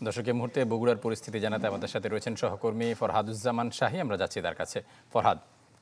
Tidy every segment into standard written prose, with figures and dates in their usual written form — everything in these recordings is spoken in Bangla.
দর্শক এই মুহূর্তে বগুড়ার পরিস্থিতি জানাতে আমাদের সাথে রয়েছেন সহকর্মী ফরহাদুজ্জামান শাহী। আমরা যাচ্ছি তার কাছে। ফরহাদ।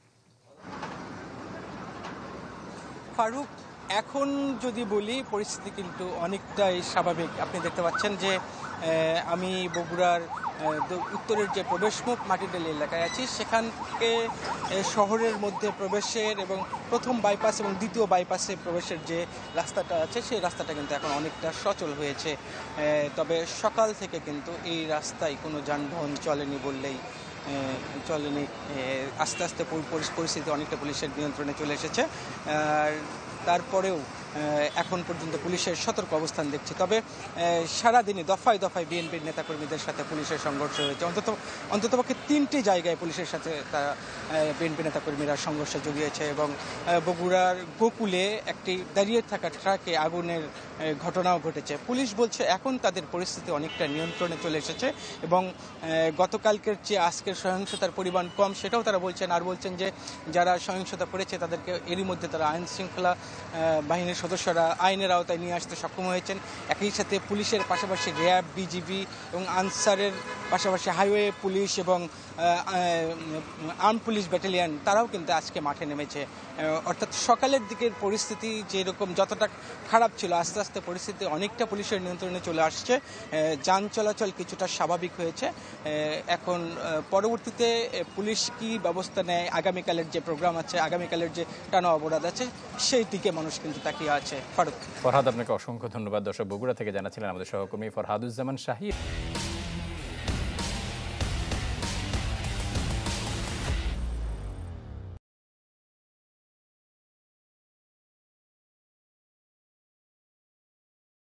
ফারুক, এখন যদি বলি পরিস্থিতি কিন্তু অনেকটাই স্বাভাবিক। আপনি দেখতে পাচ্ছেন যে আমি বগুড়ার উত্তরের যে প্রবেশমুখ মাটিডালি এলাকায় আছি, সেখান থেকে শহরের মধ্যে প্রবেশের এবং প্রথম বাইপাস এবং দ্বিতীয় বাইপাসে প্রবেশের যে রাস্তাটা আছে সেই রাস্তাটা কিন্তু এখন অনেকটা সচল হয়েছে। তবে সকাল থেকে কিন্তু এই রাস্তায় কোনো যানবাহন চলেনি বললেই চলেনি। আস্তে আস্তে পরিস্থিতি অনেকটা পুলিশের নিয়ন্ত্রণে চলে এসেছে। আর তারপরেও এখন পর্যন্ত পুলিশের সতর্ক অবস্থান দেখছি। তবে সারাদিনই দফায় দফায় বিএনপির নেতাকর্মীদের সাথে পুলিশের সংঘর্ষ হয়েছে। অন্ততপক্ষে 3টি জায়গায় পুলিশের সাথে তারা বিএনপি নেতাকর্মীরা সংঘর্ষে জড়িয়েছে এবং বগুড়ার গোকুলে একটি দাঁড়িয়ে থাকা ট্রাকে আগুনের ঘটনাও ঘটেছে। পুলিশ বলছে এখন তাদের পরিস্থিতি অনেকটা নিয়ন্ত্রণে চলে এসেছে এবং গতকালকের চেয়ে আজকের সহিংসতার পরিমাণ কম, সেটাও তারা বলছেন। আর বলছেন যে যারা সহিংসতা করেছে তাদেরকে এরই মধ্যে তারা আইন শৃঙ্খলা বাহিনীর সদস্যরা আইনের আওতায় নিয়ে আসতে সক্ষম হয়েছেন। একই সাথে পুলিশের পাশাপাশি র্যাব, বিজিবি এবং আনসারের পাশাপাশি হাইওয়ে পুলিশ এবং আর্ম পুলিশ ব্যাটালিয়ন তারাও কিন্তু আজকে মাঠে নেমেছে। অর্থাৎ সকালের দিকের পরিস্থিতি যেরকম যতটা খারাপ ছিল, আস্তে আস্তে পরিস্থিতি অনেকটা পুলিশের নিয়ন্ত্রণে চলে আসছে। যান চলাচল কিছুটা স্বাভাবিক হয়েছে। এখন পরবর্তীতে পুলিশ কি ব্যবস্থা নেয়, আগামীকালের যে প্রোগ্রাম আছে, আগামীকালের যে টানা অবরোধ আছে, সেই দিকে মানুষ কিন্তু তাকিয়ে আছে। ফারুক। ফরহাদ, আপনাকে অসংখ্য ধন্যবাদ। দর্শক, বগুড়া থেকে জানাচ্ছিলেন আমাদের সহকর্মী ফরহাদুজ্জামান শাহী।